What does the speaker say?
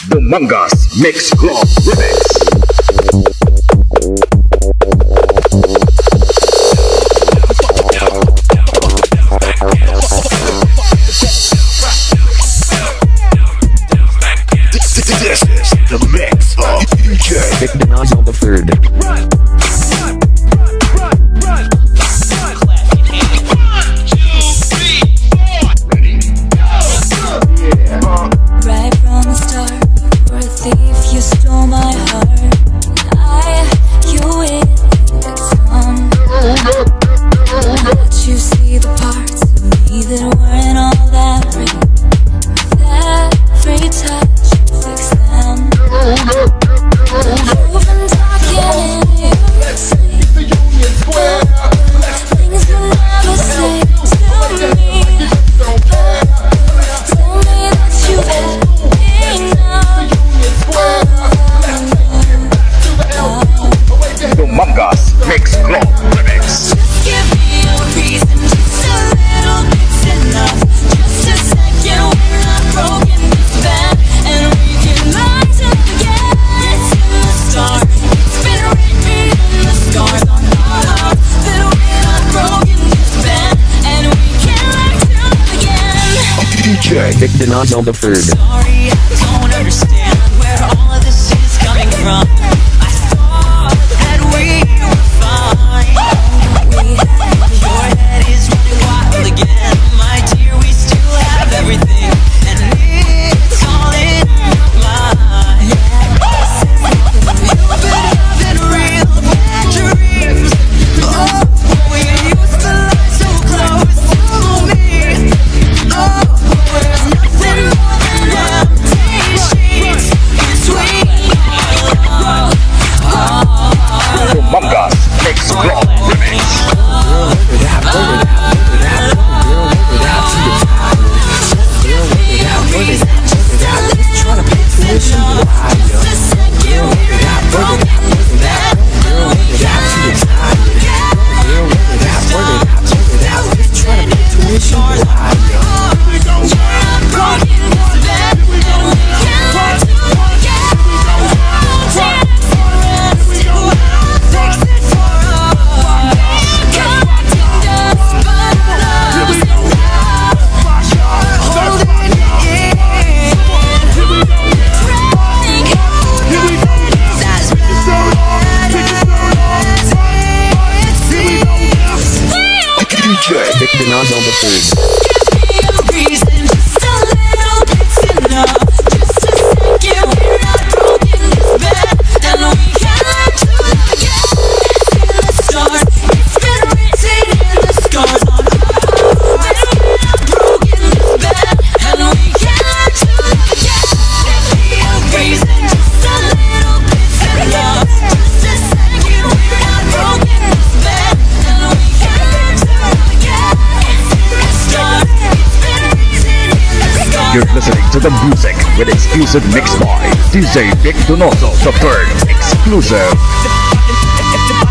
The Mangas Mix Club Remix. This is the mix of DjVicDonosoIII. DjVicDonosoIII. Sorry, I don't understand where all of this is coming from. I thought that we were fine. Your head is running wild again. My dear, we still have everything, and it's all in your mind. You've been having real bad dreams. Oh, we used to lie so close to me. Oh, Mangas Mix Club Remix. DjVicDonosoIII. You're listening to the music with exclusive mix by DjVicDonosoIII. Exclusive.